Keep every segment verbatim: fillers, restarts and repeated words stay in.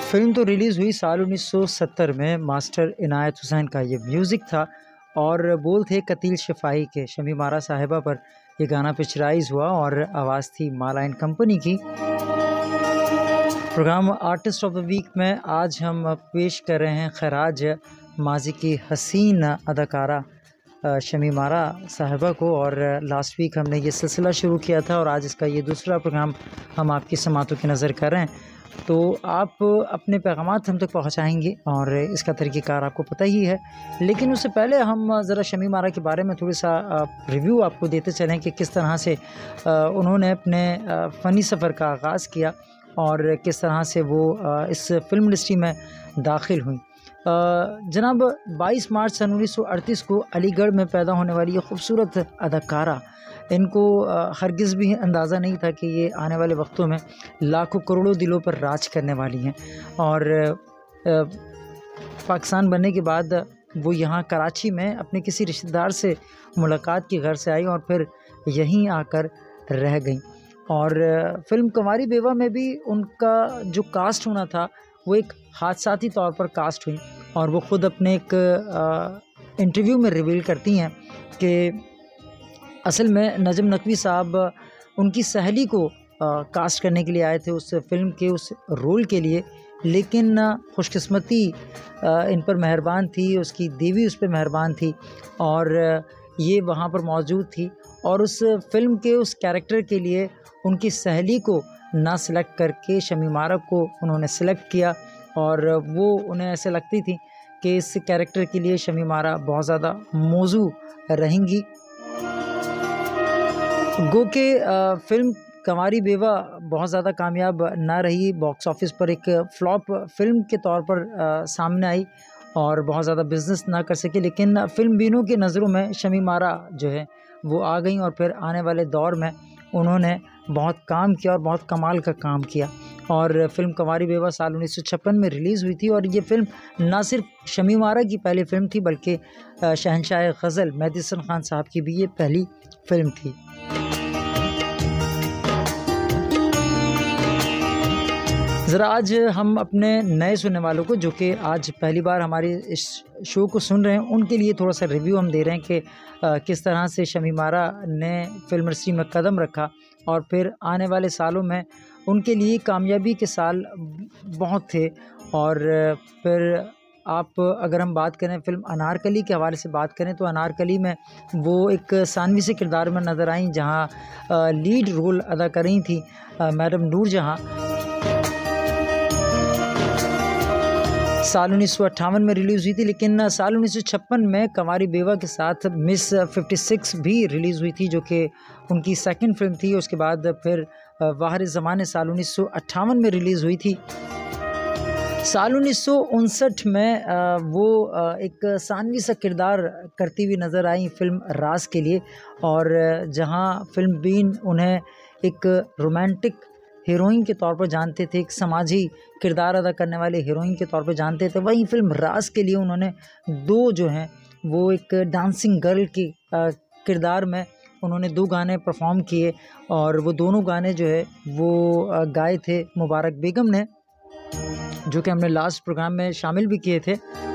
Film तो release हुई साल उन्नीस सौ सत्तर में। मास्टर इनायत हुसैन का ये म्यूज़िक था और बोल थे कतील शिफ़ाही के। शमी मारा साहिबा पर ये गाना पिक्चराइज़ हुआ और आवाज़ थी माला एंड कंपनी की। Programme artist of the week में आज हम पेश कर रहे हैं खैराज माजी की हसीन अदाकारा शमी मारा साहिबा को। और लास्ट वीक हमने ये सिलसिला शुरू किया था और आज इसका ये दूसरा प्रोग्राम हम आपकी समातों की नज़र कर रहे हैं। तो आप अपने पैगामात हम तक पहुंचाएंगे और इसका तरीक़ेकार आपको पता ही है। लेकिन उससे पहले हम ज़रा शमी मारा के बारे में थोड़ा सा रिव्यू आपको देते चलें कि किस तरह से उन्होंने अपने फ़नी सफ़र का आगाज़ किया और किस तरह से वो इस फिल्म इंडस्ट्री में दाखिल हुई। जनाब बाईस मार्च सन उन्नीस सौ अड़तीस को अलीगढ़ में पैदा होने वाली ये खूबसूरत अदाकारा, इनको हरगिज़ भी अंदाज़ा नहीं था कि ये आने वाले वक्तों में लाखों करोड़ों दिलों पर राज करने वाली हैं। और पाकिस्तान बनने के बाद वो यहाँ कराची में अपने किसी रिश्तेदार से मुलाकात की गर्ज से आई और फिर यहीं आकर रह गई। और फ़िल्म कंवारी बेवा में भी उनका जो कास्ट होना था वो एक हादसाती तौर पर कास्ट हुई और वो ख़ुद अपने एक इंटरव्यू में रिवील करती हैं कि असल में नजम नकवी साहब उनकी सहेली को आ, कास्ट करने के लिए आए थे उस फिल्म के उस रोल के लिए। लेकिन खुशकिस्मती इन पर मेहरबान थी, उसकी देवी उस पर मेहरबान थी और ये वहाँ पर मौजूद थी और उस फिल्म के उस कैरेक्टर के लिए उनकी सहेली को ना सिलेक्ट करके शमी मारा को उन्होंने सिलेक्ट किया। और वो उन्हें ऐसे लगती थी कि इस कैरेक्टर के लिए शमी मारा बहुत ज़्यादा मौजू रहेंगी। गो के फ़िल्म कंवारी बेवा बहुत ज़्यादा कामयाब ना रही, बॉक्स ऑफिस पर एक फ्लॉप फिल्म के तौर पर आ, सामने आई और बहुत ज़्यादा बिज़नेस ना कर सके। लेकिन फिल्म बीनों की नज़रों में शमी मारा जो है वो आ गई और फिर आने वाले दौर में उन्होंने बहुत काम किया और बहुत कमाल का काम किया। और फिल्म कंवारी बेवा साल उन्नीस सौ छप्पन में रिलीज़ हुई थी और ये फ़िल्म ना सिर्फ शमी मारा की पहली फ़िल्म थी बल्कि शहंशाह गज़ल मेहदी हसन खान साहब की भी ये पहली फ़िल्म थी। ज़रा आज हम अपने नए सुनने वालों को जो कि आज पहली बार हमारे इस शो को सुन रहे हैं उनके लिए थोड़ा सा रिव्यू हम दे रहे हैं कि आ, किस तरह से शमी मारा ने फिल्म इंडस्ट्री में कदम रखा और फिर आने वाले सालों में उनके लिए कामयाबी के साल बहुत थे। और फिर आप अगर हम बात करें फ़िल्म अनारकली के हवाले से बात करें तो अनारकली में वो एक सानवी से किरदार में नज़र आई जहाँ लीड रोल अदा कर रही थी मैडम नूरजहाँ। साल उन्नीस सौ अट्ठावन में रिलीज़ हुई थी। लेकिन साल उन्नीस सौ छप्पन में कंवारी बेवा के साथ मिस छप्पन भी रिलीज़ हुई थी जो कि उनकी सेकंड फिल्म थी। उसके बाद फिर वाहर ज़माने साल उन्नीस सौ अट्ठावन में रिलीज़ हुई थी। साल उन्नीस सौ उनसठ में वो एक सानवी सा किरदार करती हुई नज़र आई फिल्म राज के लिए और जहां फिल्म बीन उन्हें एक रोमांटिक हीरोइन के तौर पर जानते थे, एक समाजी किरदार अदा करने वाले हीरोइन के तौर पर जानते थे, वहीं फिल्म राज के लिए उन्होंने दो जो हैं वो एक डांसिंग गर्ल की किरदार में उन्होंने दो गाने परफॉर्म किए और वो दोनों गाने जो है वो गाए थे मुबारक बेगम ने, जो कि हमने लास्ट प्रोग्राम में शामिल भी किए थे।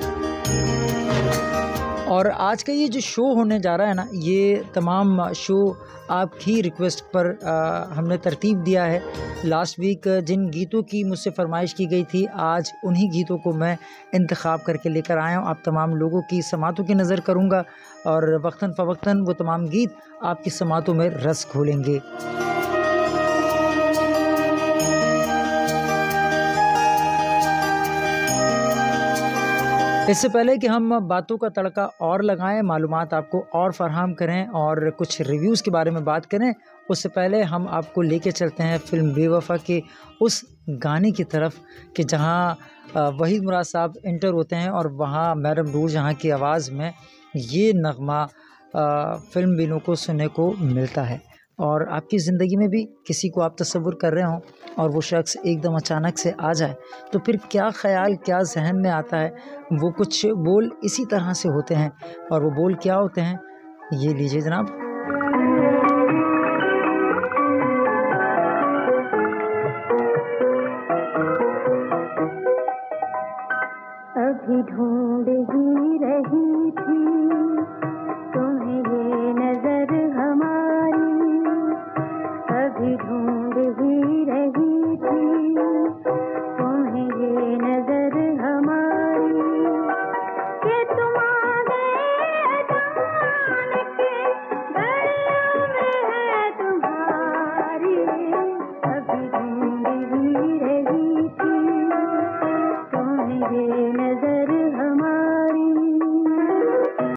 और आज का ये जो शो होने जा रहा है ना, ये तमाम शो आपकी रिक्वेस्ट पर आ, हमने तरतीब दिया है। लास्ट वीक जिन गीतों की मुझसे फरमाइश की गई थी आज उन्हीं गीतों को मैं इंतखाब करके लेकर आया हूँ। आप तमाम लोगों की समातों की नज़र करूँगा और वक्तन फ़वक्तन वो तमाम गीत आपकी समातों में रस घोलेंगे। इससे पहले कि हम बातों का तड़का और लगाएं, मालूमात आपको और फराहम करें और कुछ रिव्यूज़ के बारे में बात करें, उससे पहले हम आपको लेके चलते हैं फ़िल्म बेवफ़ा के उस गाने की तरफ कि जहां वहीद मुराद साहब इंटर होते हैं और वहां मैडम नूरजहाँ की आवाज़ में ये नगमा फ़िल्म बीनों को सुनने को मिलता है। और आपकी ज़िंदगी में भी किसी को आप तसव्वुर कर रहे हों और वो शख्स एकदम अचानक से आ जाए तो फिर क्या ख़याल क्या जहन में आता है। वो कुछ बोल इसी तरह से होते हैं और वो बोल क्या होते हैं ये लीजिए जनाब। ढूंढ ही